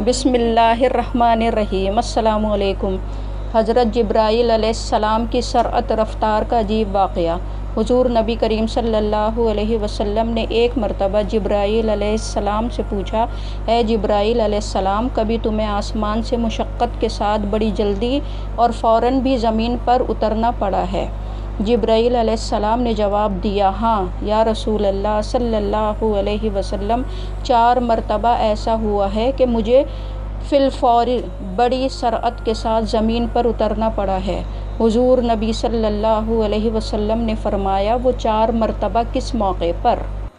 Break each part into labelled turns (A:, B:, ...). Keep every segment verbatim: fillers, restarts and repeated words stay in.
A: بسم اللہ الرحمن الرحیم۔ السلام علیکم۔ حضرت جبرائیل علیہ السلام کی سرعت رفتار کا عجیب واقعہ۔ حضور نبی کریم صلی اللہ علیہ وسلم نے ایک مرتبہ جبرائیل علیہ السلام سے پوچھا، اے جبرائیل علیہ السلام، کبھی تمہیں آسمان سے مشقت کے ساتھ بڑی جلدی اور فوراً بھی زمین پر اترنا پڑا ہے؟ جبرائیل علیہ السلام نے جواب دیا، ہاں یا رسول اللہ صلی اللہ علیہ وسلم، چار مرتبہ ایسا ہوا ہے کہ مجھے فی الفور بڑی سرعت کے ساتھ زمین پر اترنا پڑا ہے۔ حضور نبی صلی اللہ علیہ وسلم نے فرمایا، وہ چار مرتبہ کس موقع پر؟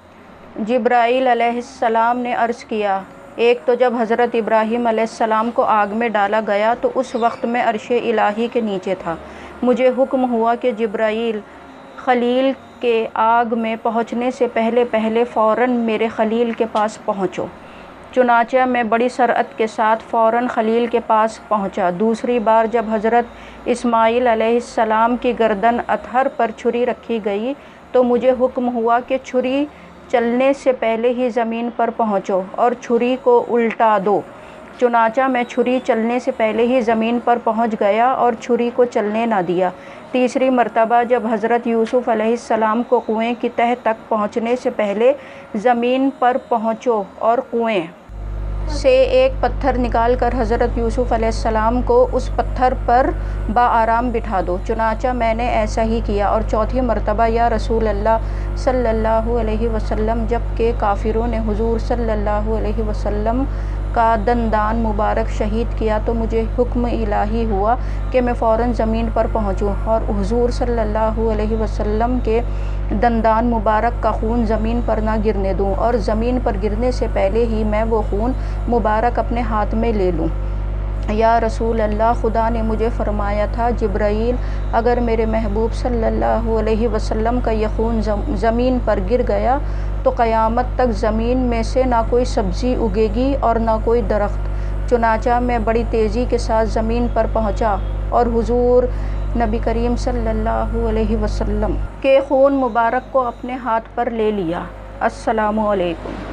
A: جبرائیل علیہ السلام نے عرض کیا، ایک تو جب حضرت ابراہیم علیہ السلام کو آگ میں ڈالا گیا تو اس وقت میں عرش الہی کے نیچے تھا۔ مجھے حکم ہوا کہ جبرائیل خلیل کے آگ میں پہنچنے سے پہلے پہلے فوراً میرے خلیل کے پاس پہنچو۔ چنانچہ میں بڑی سرعت کے ساتھ فوراً خلیل کے پاس پہنچا۔ دوسری بار جب حضرت اسماعیل علیہ السلام کی گردن اطہر پر چھری رکھی گئی تو مجھے حکم ہوا کہ چھری چلنے سے پہلے ہی زمین پر پہنچو اور چھری کو الٹا دو۔ چنانچہ میں چھری چلنے سے پہلے ہی زمین پر پہنچ گیا اور چھری کو چلنے نہ دیا۔ تیسری مرتبہ جب حضرت یوسف علیہ السلام کو کنویں کی تہہ تک پہنچنے سے پہلے زمین پر پہنچو اور کنویں سے ایک پتھر نکال کر حضرت یوسف علیہ السلام کو اس پتھر پر بآرام بٹھا دو۔ چنانچہ میں نے ایسا ہی کیا۔ اور چوتھی مرتبہ یا رسول اللہ صلی اللہ علیہ وسلم، جب کہ کافروں نے حضور صلی اللہ علیہ وسلم کا دندان مبارک شہید کیا تو مجھے حکم الہی ہوا کہ میں فوراً زمین پر پہنچوں اور حضور صلی اللہ علیہ وسلم کے دندان مبارک کا خون زمین پر نہ گرنے دوں اور زمین پر گرنے سے پہلے ہی میں وہ خون مبارک اپنے ہاتھ میں لے لوں۔ یا رسول اللہ، خدا نے مجھے فرمایا تھا، جبرائیل، اگر میرے محبوب صلی اللہ علیہ وسلم کا یہ خون زمین پر گر گیا تو قیامت تک زمین میں سے نہ کوئی سبزی اگے گی اور نہ کوئی درخت۔ چنانچہ میں بڑی تیزی کے ساتھ زمین پر پہنچا اور حضور نبی کریم صلی اللہ علیہ وسلم کے خون مبارک کو اپنے ہاتھ پر لے لیا۔ السلام علیکم۔